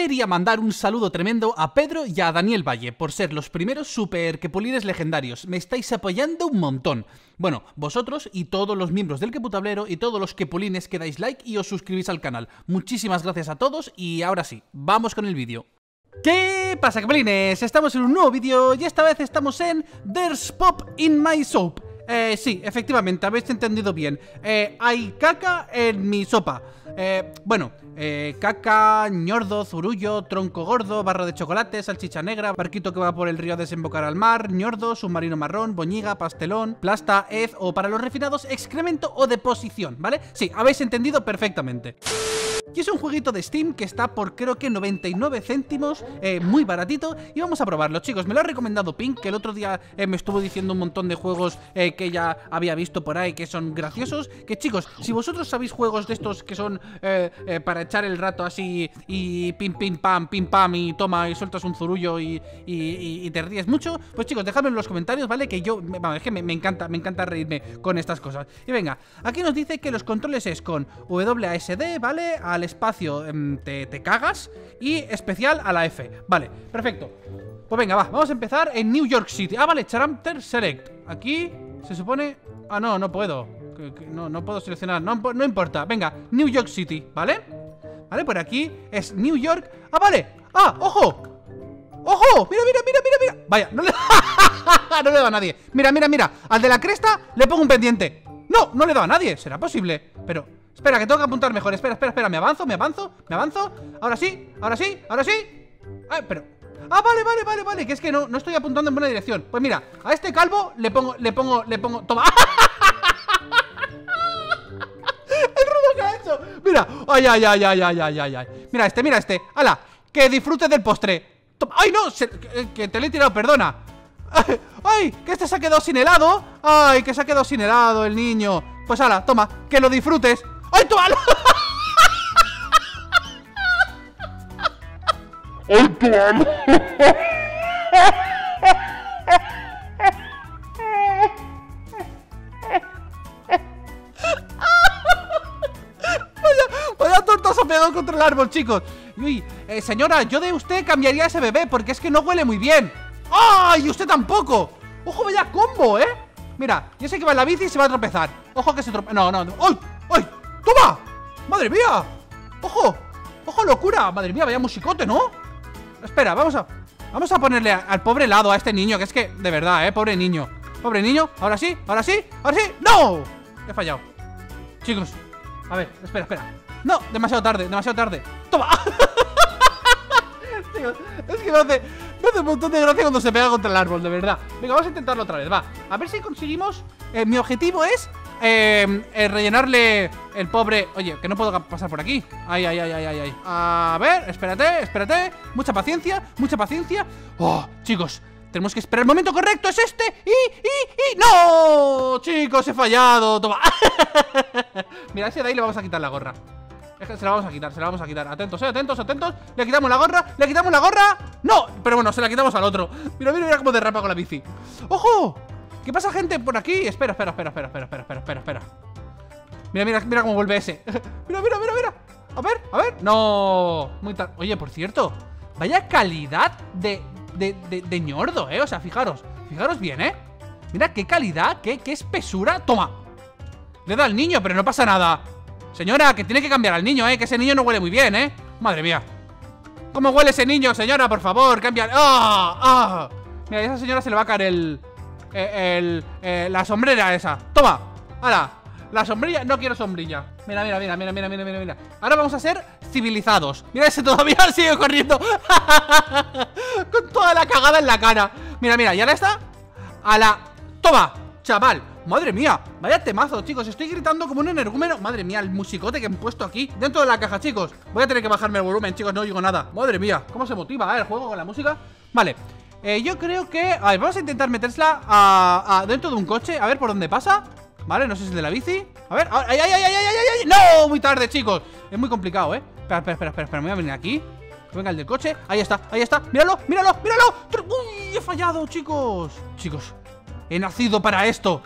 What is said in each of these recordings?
quería mandar un saludo tremendo a Pedro y a Daniel Valle por ser los primeros super quepulines legendarios. Me estáis apoyando un montón. Bueno, vosotros y todos los miembros del Queputablero y todos los quepulines que dais like y os suscribís al canal. Muchísimas gracias a todos y ahora sí, vamos con el vídeo. ¿Qué pasa, quepulines? Estamos en un nuevo vídeo y esta vez estamos en There's Pop in My Soap. Sí, efectivamente, habéis entendido bien. Hay caca en mi sopa. Caca, ñordo, zurullo, tronco gordo, barra de chocolate, salchicha negra, barquito que va por el río a desembocar al mar, ñordo, submarino marrón, boñiga, pastelón, plasta, hez o para los refinados, excremento o deposición, ¿vale? Sí, habéis entendido perfectamente. Y es un jueguito de Steam que está por creo que 99 céntimos, muy baratito, y vamos a probarlo, chicos. Me lo ha recomendado Pink, que el otro día me estuvo diciendo un montón de juegos que ya había visto por ahí que son graciosos. Que chicos, si vosotros sabéis juegos de estos que son para echar el rato así y pim pam y toma y sueltas un zurullo y te ríes mucho, pues chicos, dejadme en los comentarios, ¿vale? Que yo, es que me encanta reírme con estas cosas. Y venga, aquí nos dice que los controles es con WASD, ¿vale? Al espacio te cagas y especial a la F. Vale, perfecto. Pues venga, vamos a empezar en New York City. Ah, vale, Character Select. Aquí se supone... Ah, no puedo. No puedo seleccionar, no importa. Venga, New York City, ¿vale? Vale, por aquí es New York. Ah, vale, ojo. ¡Ojo! ¡Mira! Vaya, no le... no le da a nadie. Mira, al de la cresta le pongo un pendiente. No le da a nadie, ¿será posible? Pero... espera, que tengo que apuntar mejor. Espera, me avanzo. Ahora sí. Ay, pero... Ah, vale, que es que no estoy apuntando en buena dirección. Pues mira, a este calvo le pongo... Toma. El ruido que ha hecho. Mira, ay. Mira este. ¡Hala! Que disfrute del postre. Toma. ¡Ay, no! Que te lo he tirado, perdona. ¡Ay! Que este se ha quedado sin helado. ¡Ay, que se ha quedado sin helado el niño! Pues hala, toma, que lo disfrutes. ¡Ay, toma! ¡Ay, toma! Vaya torta se ha pegado contra el árbol, chicos. Uy, señora, yo de usted cambiaría ese bebé porque es que no huele muy bien. ¡Ay! Y usted tampoco. Ojo, vaya combo, ¿eh? Mira, yo sé que va en la bici y se va a tropezar. Ojo que se tropeza. No. ¡Ay! ¡Toma! ¡Madre mía! ¡Ojo! Locura! Madre mía, vaya musicote, ¿no? Espera, vamos a ponerle al pobre helado a este niño, que es que, de verdad, pobre niño. Ahora sí. ¡No! He fallado. Chicos, a ver, espera. No, demasiado tarde. ¡Toma! Chicos, es que me hace un montón de gracia cuando se pega contra el árbol, de verdad. Venga, vamos a intentarlo otra vez, va. A ver si conseguimos... mi objetivo es rellenarle el pobre... Oye, que no puedo pasar por aquí. Ay. A ver, espérate. Mucha paciencia. Oh, chicos, tenemos que esperar el momento correcto. Es este. Y... ¡No! Chicos, he fallado. Toma. Mira, ese de ahí le vamos a quitar la gorra. Es que se la vamos a quitar. Atentos. Le quitamos la gorra. ¡No! Pero bueno, se la quitamos al otro. Mira cómo derrapa con la bici. ¡Ojo! ¿Qué pasa, gente, por aquí? Espera. Mira cómo vuelve ese. Mira. A ver. No. Muy tarde. Oye, por cierto, vaya calidad de ñordo, O sea, fijaros bien, Mira qué calidad, qué espesura. Toma. Le da al niño, pero no pasa nada. Señora, que tiene que cambiar al niño, que ese niño no huele muy bien, Madre mía. ¿Cómo huele ese niño, señora? Por favor, cambia. Mira, a esa señora se le va a caer la sombrera esa. Toma. ¡Hala! La sombrilla, no quiero sombrilla. Mira. Ahora vamos a ser civilizados. Mira, ese todavía sigue corriendo. Con toda la cagada en la cara. Mira, y ahora está. Toma, chaval. Madre mía, vaya temazo, chicos. Estoy gritando como un energúmeno. Madre mía, el musicote que han puesto aquí dentro de la caja, chicos. Voy a tener que bajarme el volumen, chicos, no oigo nada. Madre mía, cómo se motiva, el juego con la música. Vale, yo creo que... A ver, vamos a intentar metérsela dentro de un coche. A ver por dónde pasa. Vale, no sé si es el de la bici. A ver, ¡ay! ¡No! Muy tarde, chicos. Es muy complicado, Espera, me voy a venir aquí. Venga, el del coche. Ahí está. Míralo. ¡Uy! He fallado, chicos. Chicos, he nacido para esto.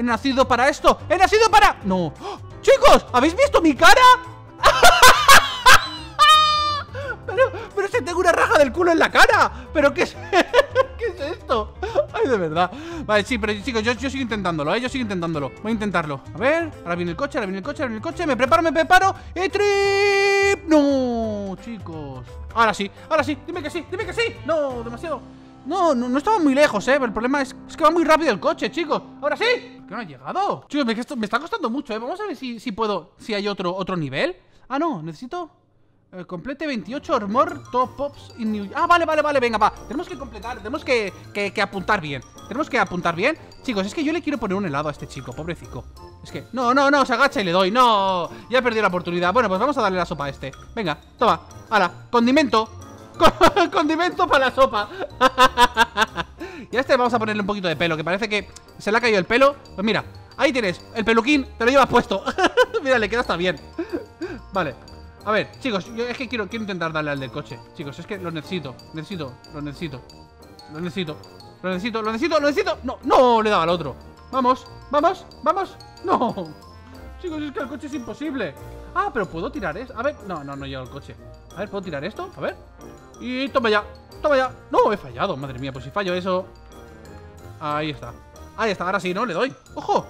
¡No! ¡Oh! ¡Chicos! ¿Habéis visto mi cara? Pero ese que tengo una raja del culo en la cara. ¿Pero qué es, qué es esto? Ay, de verdad. Vale, sí, pero chicos, yo sigo intentándolo, yo sigo intentándolo. Voy a intentarlo. A ver, ahora viene el coche, ahora viene el coche, ahora viene el coche. Me preparo. ¡Y trip! No, chicos. Ahora sí, dime que sí, dime que sí. No, demasiado. No estaba muy lejos, pero el problema es que va muy rápido el coche, chicos. ¡Ahora sí! ¿Por qué no ha llegado? Chicos, me está costando mucho, Vamos a ver si puedo, si hay otro nivel. Ah, no, necesito complete 28 Armor Top Pops in New... Ah, vale, venga, va. Tenemos que completar, tenemos que apuntar bien. Tenemos que apuntar bien. Chicos, es que yo le quiero poner un helado a este chico, pobrecito. Es que, no, se agacha y le doy. No, ya he perdido la oportunidad. Bueno, pues vamos a darle la sopa a este. Venga, toma, hala, condimento. Condimento para la sopa. Y a este vamos a ponerle un poquito de pelo, que parece que se le ha caído el pelo. Pues mira, ahí tienes, el peluquín, te lo llevas puesto. Mira, le queda hasta bien. Vale, a ver, chicos, yo es que quiero intentar darle al del coche. Chicos, es que lo necesito. No, le daba al otro. Vamos. No. Chicos, es que el coche es imposible. Ah, pero puedo tirar eso. A ver, no llega el coche. A ver, ¿puedo tirar esto? A ver. Y toma ya. No, he fallado, madre mía, pues si fallo eso. Ahí está, ahora sí, ¿no? Le doy. ¡Ojo!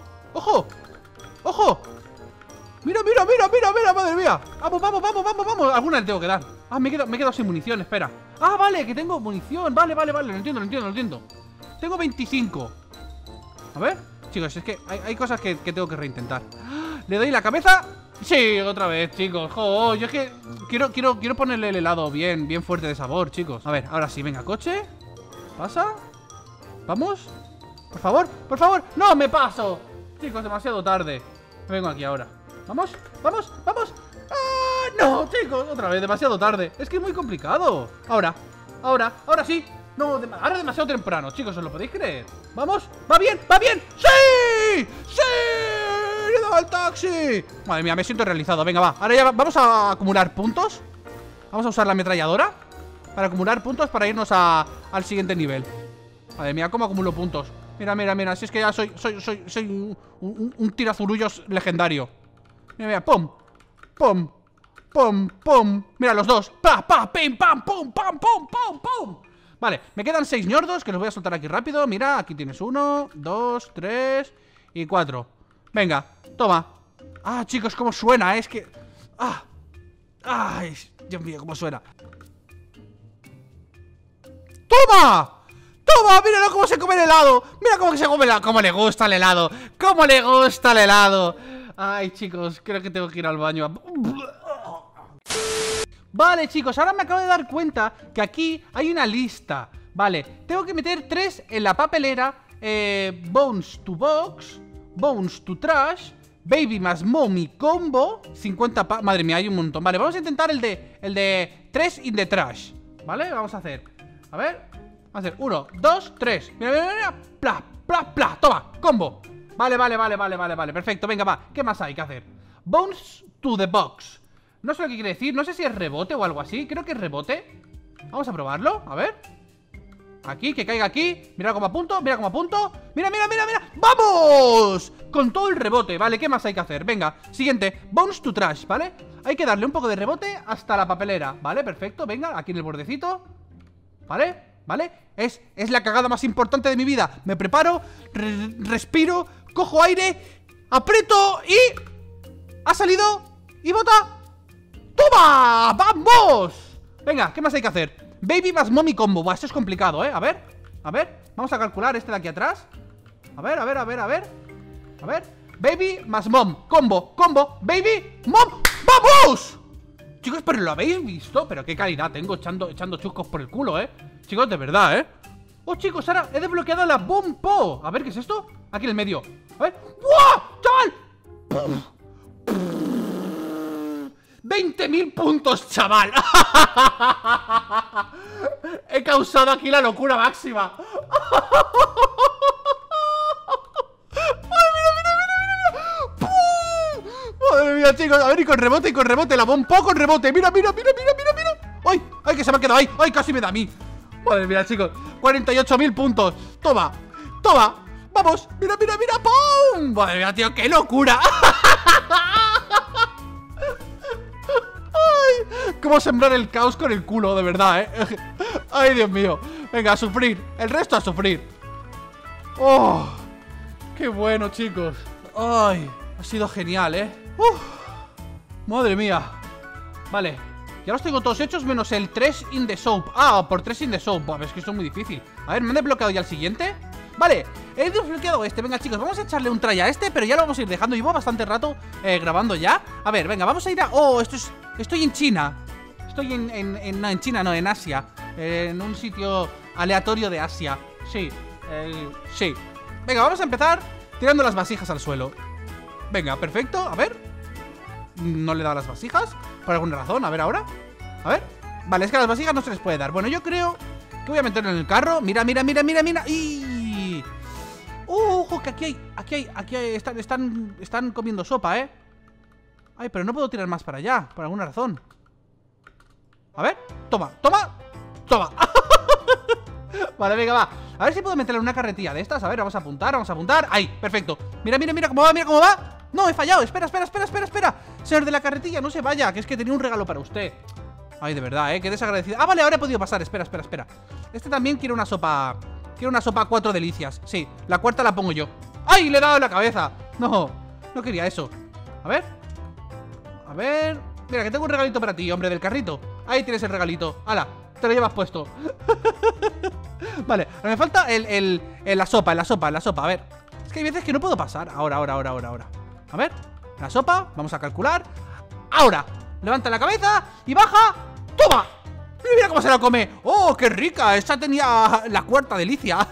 Mira, madre mía. Vamos. Alguna le tengo que dar. Ah, me he quedado sin munición, espera. Ah, vale, que tengo munición. Vale, lo entiendo. Tengo 25. A ver, chicos, es que hay cosas que tengo que reintentar. Le doy la cabeza. Sí, otra vez, chicos. Jo, yo es que quiero ponerle el helado bien fuerte de sabor, chicos. A ver, ahora sí, venga, coche. Pasa. Vamos. Por favor. No, me paso. Chicos, demasiado tarde. Me vengo aquí ahora. Vamos. ¡Ah! No, chicos, otra vez, demasiado tarde. Es que es muy complicado. Ahora sí. No, ahora demasiado temprano, chicos, ¿os lo podéis creer? Vamos, va bien. ¡Sí! ¡Le he dado al taxi! Madre mía, me siento realizado. Venga, va. Ahora ya vamos a acumular puntos. Vamos a usar la ametralladora para acumular puntos para irnos al siguiente nivel. Madre mía, ¿cómo acumulo puntos? Mira, si es que ya soy un tirazurullos legendario. Mira, pum. Mira, los dos. Pim, pam, pum. Vale, me quedan 6 ñordos que los voy a soltar aquí rápido. Mira, aquí tienes 1, 2, 3 y 4. Venga, toma. Ah, chicos, cómo suena, es que... Ay, Dios mío, cómo suena. ¡Toma! Míralo cómo se come el helado. Mira cómo se come el helado. Cómo le gusta el helado. Ay, chicos, creo que tengo que ir al baño. Vale, chicos, ahora me acabo de dar cuenta que aquí hay una lista. Vale, tengo que meter 3 en la papelera. Bones to box, bones to trash, baby más mommy combo, 50 madre mía, hay un montón. Vale, vamos a intentar el de 3 in the trash. Vale, vamos a hacer. A ver, vamos a hacer 1, 2, 3. Mira. Pla, toma, combo. Vale, perfecto, venga, va. ¿Qué más hay que hacer? Bones to the box. No sé lo que quiere decir, no sé si es rebote o algo así. Creo que es rebote. Vamos a probarlo, a ver. Aquí, que caiga aquí. Mira cómo apunto. Mira. ¡Vamos! Con todo el rebote, vale, ¿qué más hay que hacer? Venga, siguiente, bounce to trash, ¿vale? Hay que darle un poco de rebote hasta la papelera. Vale, perfecto, venga, aquí en el bordecito. ¿Vale? Es la cagada más importante de mi vida. Me preparo, respiro, cojo aire, aprieto y... ¿Ha salido? ¿Y bota? ¡Toma! ¡Vamos! Venga, ¿qué más hay que hacer? Baby más mommy combo. Buah, esto es complicado, A ver. Vamos a calcular este de aquí atrás. A ver. Baby más mom. Combo. Baby, mom. ¡Vamos! Chicos, pero ¿lo habéis visto? Pero qué calidad tengo echando chuscos por el culo, Chicos, de verdad, Oh, chicos, ahora he desbloqueado la Bomb Po. A ver, ¿qué es esto? Aquí en el medio. A ver. ¡Wow! ¡Chaval! 20.000 puntos, chaval. He causado aquí la locura máxima. Madre mía, chicos. A ver, y con rebote, la bomba con rebote. Mira. ¡Ay, que se me ha quedado ahí! ¡Ay, casi me da a mí! Madre mía, chicos. 48.000 puntos. Toma. Vamos. Mira. ¡Pum! Madre mía, tío, qué locura. cómo sembrar el caos con el culo, de verdad, Ay, Dios mío. Venga, a sufrir. El resto a sufrir. Oh, qué bueno, chicos. Ay, ha sido genial, Madre mía. Vale, ya los tengo todos hechos menos el 3 in the soap. Ah, por 3 in the soap. Buah, es que esto es muy difícil. A ver, ¿me han desbloqueado ya el siguiente? Vale, he desbloqueado este. Venga, chicos, vamos a echarle un try a este, pero ya lo vamos a ir dejando. Llevo bastante rato grabando ya. A ver, venga, vamos a ir a... Oh, estoy en China. Estoy no, en China, no, en Asia. En un sitio aleatorio de Asia. Sí, sí. Venga, vamos a empezar tirando las vasijas al suelo. Venga, perfecto, a ver. No le he dado las vasijas por alguna razón, a ver ahora. A ver, vale, es que a las vasijas no se les puede dar. Bueno, yo creo que voy a meterlo en el carro. Mira, mira, mira, mira, mira. ¡Y! Ojo, que aquí hay están comiendo sopa, Ay, pero no puedo tirar más para allá, por alguna razón. A ver, toma, toma, toma. Vale, venga, va. A ver si puedo meterle una carretilla de estas. A ver, vamos a apuntar. Ahí, perfecto. Mira, mira, mira cómo va, mira cómo va. No, he fallado, espera. Señor de la carretilla, no se vaya, que es que tenía un regalo para usted. Ay, de verdad, qué desagradecido. Ah, vale, ahora he podido pasar, espera. Este también quiere una sopa. Quiere una sopa 4 delicias. Sí, la cuarta la pongo yo. ¡Ay, le he dado en la cabeza! No quería eso. A ver. Mira, que tengo un regalito para ti, hombre del carrito. Ahí tienes el regalito, hala, te lo llevas puesto. Vale, ahora me falta la sopa, a ver. Es que hay veces que no puedo pasar. Ahora. A ver, la sopa, vamos a calcular. Ahora, levanta la cabeza y baja. ¡Toma! Mira cómo se la come. ¡Oh, qué rica! Esta tenía la cuarta delicia.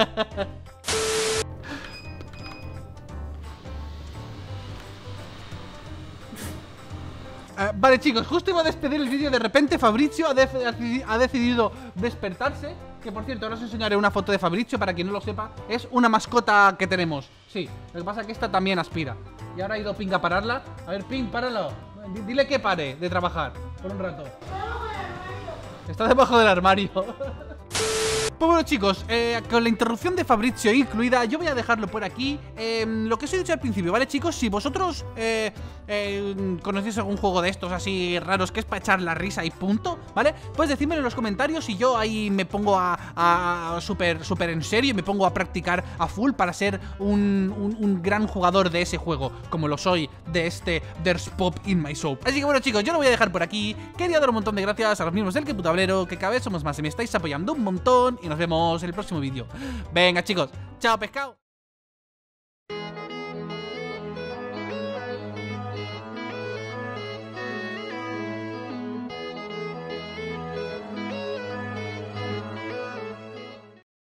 Vale, chicos, justo iba a despedir el vídeo. De repente Fabrizio ha decidido despertarse. Que por cierto, ahora os enseñaré una foto de Fabrizio. Para quien no lo sepa, es una mascota que tenemos. Sí, lo que pasa es que esta también aspira. Y ahora ha ido Pink a pararla. A ver, Pink, páralo. Dile que pare de trabajar por un rato. Está debajo del armario. Pues bueno, chicos, con la interrupción de Fabrizio incluida, yo voy a dejarlo por aquí. Lo que os he dicho al principio, ¿vale, chicos? Si vosotros conocéis algún juego de estos así raros que es para echar la risa y punto, ¿vale? Pues decídmelo en los comentarios y yo ahí me pongo a súper en serio y me pongo a practicar a full para ser un gran jugador de ese juego, como lo soy de este There's Pop in My Soap. Así que bueno, chicos, yo lo voy a dejar por aquí. Quería dar un montón de gracias a los mismos del Que Putablero, que cada vez somos más y me estáis apoyando un montón. Y nos vemos en el próximo vídeo. Venga, chicos, chao, pescado.